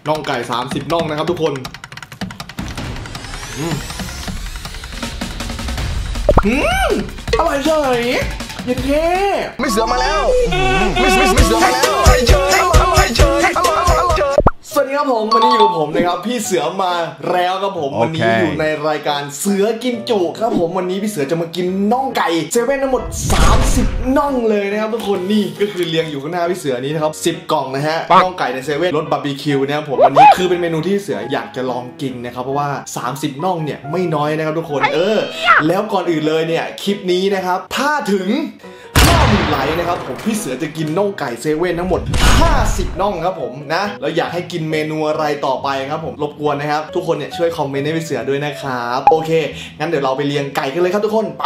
น่องไก่30น่องนะครับทุกคนอร่อยเฉยเย็นแค่ไม่เสือมาแล้วไม่เสือมาแล้วอร่อยเฉยสวัสดีครับผมวันนี้อยู่กับผมนะครับพี่เสือมาแล้วครับผมวันนี้อยู่ในรายการเสือกินจุครับผมวันนี้พี่เสือจะมากินน่องไก่เซเว่นทั้งหมด30น่องเลยนะครับทุกคนนี่ก็คือเรียงอยู่ข้างหน้าพี่เสือนี้นะครับ10กล่องนะฮะน่องไก่ในเซเว่นรสบาร์บีคิวนะครับผมวันนี้คือเป็นเมนูที่เสืออยากจะลองกินนะครับเพราะว่า30น่องเนี่ยไม่น้อยนะครับทุกคนแล้วก่อนอื่นเลยเนี่ยคลิปนี้นะครับถ้าถึง50,000 ไลค์นะครับผมพี่เสือจะกินน่องไก่เซเว่นทั้งหมด50น่องครับผมนะแล้วอยากให้กินเมนูอะไรต่อไปครับผมรบกวนนะครับทุกคนเนี่ยช่วยคอมเมนต์ให้พี่เสือด้วยนะครับโอเคงั้นเดี๋ยวเราไปเรียงไก่กันเลยครับทุกคนไป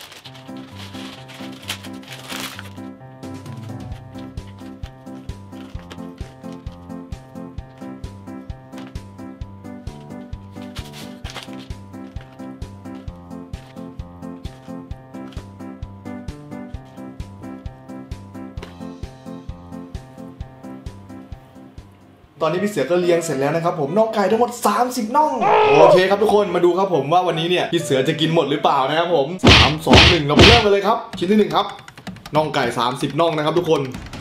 ตอนนี้พี่เสือก็เลี้ยงเสร็จแล้วนะครับผมน่องไก่ทั้งหมด30น่องโอเคครับทุกคนมาดูครับผมว่าวันนี้เนี่ยพี่เสือจะกินหมดหรือเปล่านะครับผม3 2 1เราไปเริ่มกันเลยครับชิ้นที่1ครับน่องไก่30น่องนะครับทุกคน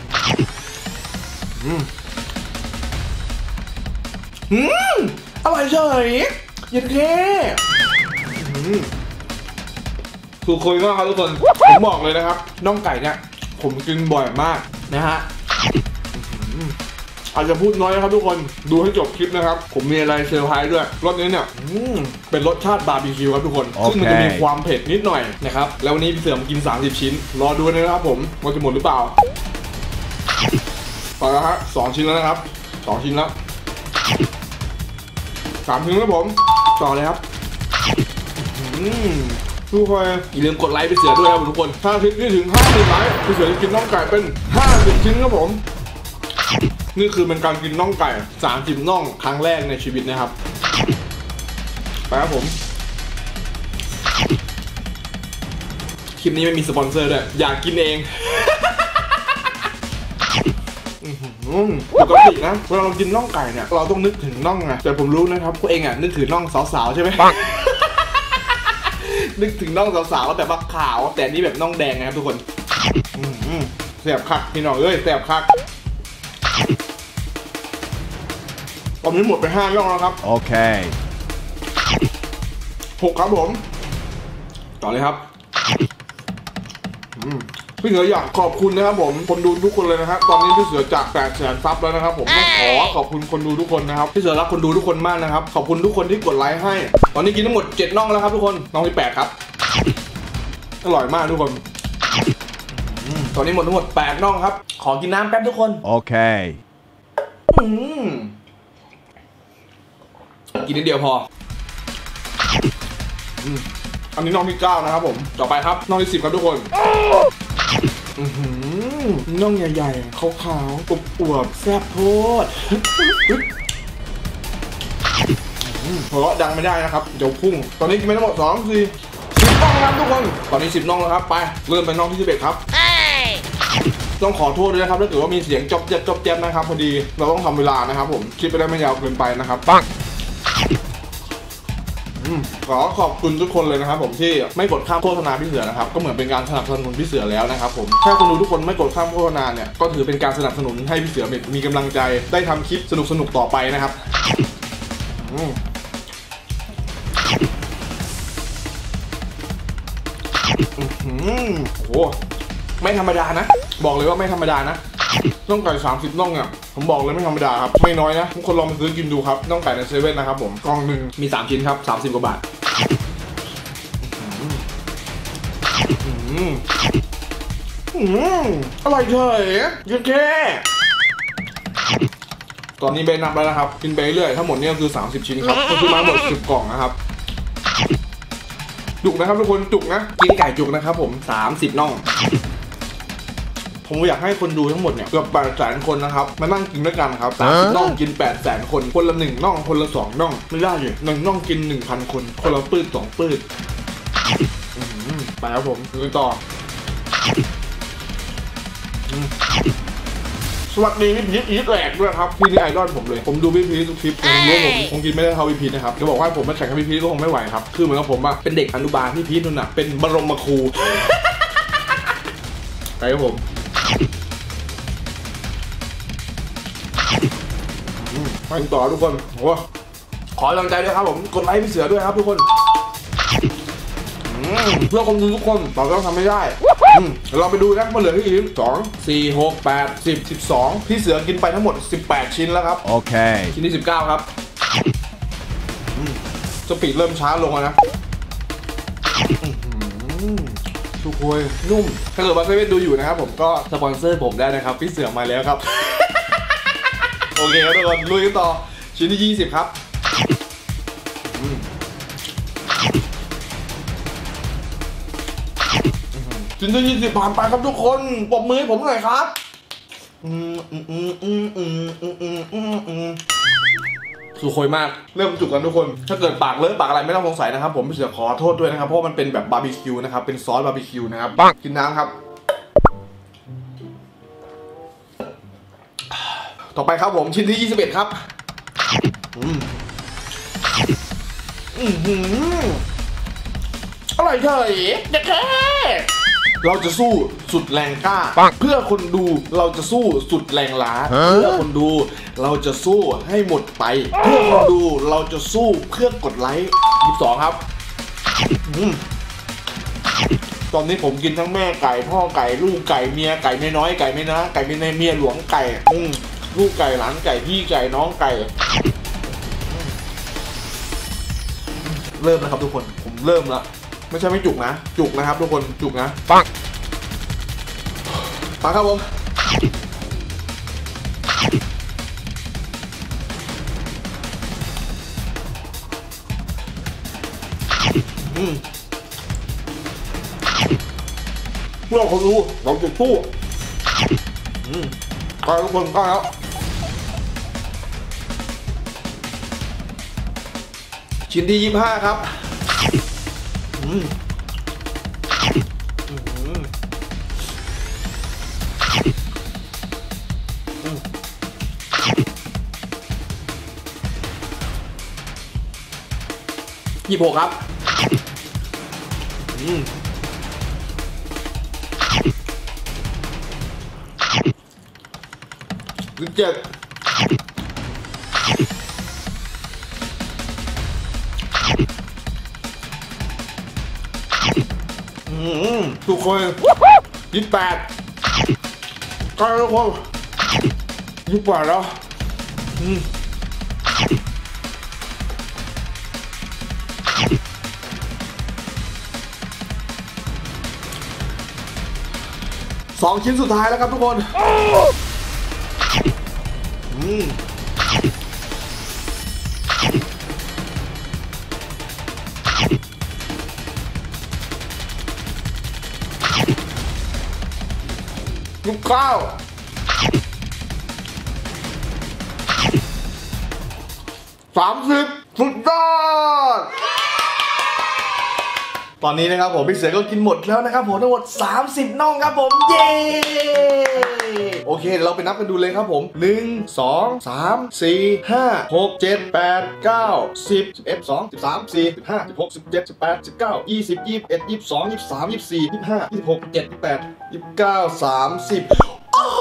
อร่อยเฉยเย็นแค่ถูกคุยมากครับทุกคนผมบอกเลยนะครับน่องไก่เนี่ยผมกินบ่อยมากนะฮะอาจจะพูดน้อยนะครับทุกคนดูให้จบคลิปนะครับผมมีอะไรเซอร์ไพรส์ด้วยรสนี้เนี่ยเป็นรสชาติบาร์บีคิวครับทุกคนซึ่งมันจะมีความเผ็ดนิดหน่อยนะครับแล้ววันนี้พี่เสือมากิน30ชิ้นรอดูนะครับผมว่าจะหมดหรือเปล่าต่อแล้วฮะ2ชิ้นแล้วนะครับ2ชิ้นแล้ว3ชิ้นแล้วผมต่อเลยครับทุกคนอย่าลืมกดไลค์พี่เสือด้วยครับทุกคนถ้าคลิปนี้ถึง50,000 ไลค์พี่เสือจะกินน่องไก่เป็น50ชิ้นครับผมนี่คือเป็นการกินน่องไก่30น่องครั้งแรกในชีวิตนะครับไปครับผมคลิปนี้ไม่มีสปอนเซอร์ด้วยอยากกินเองปกตินะเวลาเรากินน่องไก่เนี่ยเราต้องนึกถึงน่องไงแต่ผมรู้นะครับพวกเองอ่ะนึกถึงน่องสาวๆใช่ไหมนึกถึงน่องสาวๆแบบขาวแต่นี่แบบน่องแดงนะครับทุกคนแสบคักพี่น้องแสบคักตอนนี้หมดไป5น่องแล้วครับโอเค6ครับผมต่อเลยครับพี่เสืออยากขอบคุณนะครับผมคนดูทุกคนเลยนะครับตอนนี้พี่เสือจาก800,000 ซับแล้วนะครับผมต้องขอบคุณคนดูทุกคนนะครับพี่เสือรักคนดูทุกคนมากนะครับขอบคุณทุกคนที่กดไลค์ให้ตอนนี้กินทั้งหมด7น่องแล้วครับทุกคนน่องที่8ครับอร่อยมากทุกคนตอนนี้หมดทั้งหมด8น่องครับขอกินน้ำแป๊บทุกคนโอเคกินนิดเดียวพออันนี้น่องที่9นะครับผมต่อไปครับน่องที่10ครับทุกคนน่องใหญ่ๆขาวๆอวบๆแซ่บโคตรเพราะดังไม่ได้นะครับเดี๋ยวพุ่งตอนนี้กินไปทั้งหมด2 4 10น่องครับทุกคนตอนนี้10น่องแล้วครับไปเริ่มไปน่องที่11ครับต้องขอโทษด้วยนะครับถ้าเกิดว่ามีเสียงจบแจ๊บนะครับพอดีเราต้องทำเวลานะครับผมคลิปไปได้ไม่ยาวเกินไปนะครับปังขอขอบคุณทุกคนเลยนะครับผมที่ไม่กดข้ามโฆษณาพี่เสือนะครับก็เหมือนเป็นการสนับสนุนพี่เสือแล้วนะครับผมถ้าคนดูทุกคนไม่กดข้ามโฆษณาเนี่ยก็ถือเป็นการสนับสนุนให้พี่เสือมีกำลังใจได้ทำคลิปสนุกต่อไปนะครับโอ้ไม่ธรรมดานะบอกเลยว่าไม่ธรรมดานะน่องไก่30น่องเนี่ยผมบอกเลยไม่ธรรมดาครับไม่น้อยนะทุกคนลองมาซื้อกินดูครับน่องไก่ในเซเว่นนะครับผมกล่องหนึ่งมี3ชิ้นครับ30 กว่าบาทอร่อยเฉยเยอะแค่ตอนนี้เบนนับแล้วนะครับกินไปเรื่อยทั้งหมดเนี่ยคือ30ชิ้นครับก็คือมาหมด10กล่องนะครับจุกนะครับทุกคนจุกนะกินไก่จุกนะครับผม30น่องผมอยากให้คนดูทั้งหมดเนี่ยเกือบ800,000 คนนะครับมานั่งกินด้วยกันครับ30น่องกิน800,000 คนคนละ1น่องคนละ2น่องไม่ได้เลย1น่องกิน 1,000 คนคนละปื้ด2ปื้ดไปครับผมดูต่อสวัสดีพี่พีทอีทแหลกด้วยครับพี่นี่ไอดอลผมเลยผมดูพี่พีททุกคลิปผมรู้ผมคงกินไม่ได้เท่าพี่พีทนะครับจะบอกว่าผมมาแข่งกับพี่พีทก็คงไม่ไหวครับคือเหมือนกับผมอะเป็นเด็กอนุบาลพี่พีทนู่นน่ะเป็นบรมครูไปครับผมไปต่อทุกคนโอ้ขอกำลังใจด้วยครับผมกดไลค์พี่เสือด้วยครับทุกคนเพื่อคนดูทุกคนเราต้องทำไม่ได้เราไปดูนะมาเหลือที่อีก2 4 6 8 10 12พี่เสือกินไปทั้งหมด18ชิ้นแล้วครับโอเคชิ้นที่19ครับสปีดเริ่มช้าลงแล้วนะทุกคนนุ่มถ้าเกิดว่าเซเว่นดูอยู่นะครับผมก็สปอนเซอร์ผมได้นะครับพี่เสือมาแล้วครับโอเคครับทุกคนลุยกันต่อชิ้นที่20ครับชิ้นที่20ผ่านไปครับทุกคนปรบมือให้ผมหน่อยครับสุโขยมากเริ่มจุกกันทุกคนถ้าเกิดปากเลอะปากอะไรไม่ต้องสงสัยนะครับผมพี่เสือขอโทษด้วยนะครับเพราะมันเป็นแบบบาร์บีคิวนะครับเป็นซอสบาร์บีคิวนะครับกินน้ำครับต่อไปครับผมชิ้นที่21ครับอร่อยเฉยเด็ดแค่เราจะสู้สุดแรงกล้าเพื่อคนดูเราจะสู้สุดแรงล้าเพื่อคนดูเราจะสู้ให้หมดไปเพื่อคนดูเราจะสู้เพื่อกดไลค์22ครับตอนนี้ผมกินทั้งแม่ไก่พ่อไก่ลูกไก่เมียไก่ไม่น้อยไก่ไม่นะไก่ไม่ในเมียหลวงไก่ลูกไก่หลานไก่พี่ไก่น้องไก่เริ่มแล้วครับทุกคนผมเริ่มแล้วไม่ใช่ไม่จุกนะจุกนะครับทุกคนจุกนะปังครับผมเพื่อคนรู้เราจะสู้ไปทุกคนก็แล้วชิ้นที่25ครับ26ครับ17ทุกคน28ก็ทุกคน28แล้ว2ชิ้นสุดท้ายแล้วครับทุกคนลูกข้าว30สุดยอดตอนนี้นะครับผมพี่เสือก็กินหมดแล้วนะครับผมทั้งหมด30น่องครับผมเย้โอเคเดี๋ยวเราไปนับกันดูเลยครับผม1 2 3 4 5 6 7 8 9 10 11 12 13 14 15 16 17 18 19 20 21 22 23 24 25 26 27 28 29 30โอ้โห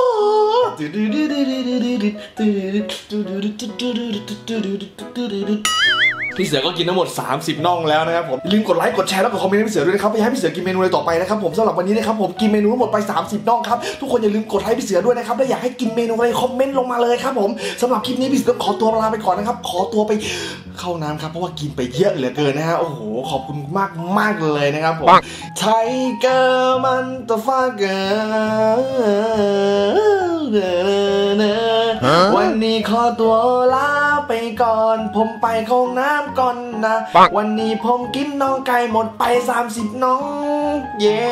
พี่เสือก็กินทั้งหมด30น่องแล้วนะครับผมอย่าลืมกดไลค์กดแชร์แล้วก็คอมเมนต์ให้พี่เสือด้วยนะครับไปให้พี่เสือกินเมนูอะไรต่อไปนะครับผมสำหรับวันนี้นะครับผมกินเมนูทั้งหมดไป30น่องครับทุกคนอย่าลืมกดไลค์พี่เสือด้วยนะครับและอยากให้กินเมนูอะไรคอมเมนต์ลงมาเลยครับผมสำหรับคลิปนี้พี่เสือขอตัวลาไปก่อนนะครับขอตัวไปเข้าน้ำครับเพราะว่ากินไปเยอะเหลือเกินนะฮะโอ้โหขอบคุณมากเลยนะครับผมไทเกอร์มันตะฟาเกอร์วันนี้ขอตัวลาไปก่อนผมไปเข้าน้ำก่อนนะวันนี้ผมกินน้องไก่หมดไป30น้องเย้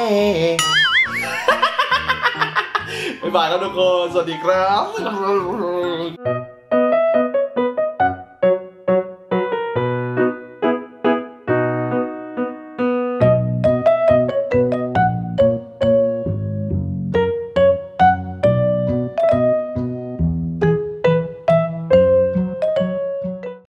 บ๊ายบายครับทุกคนสวัสดีครับ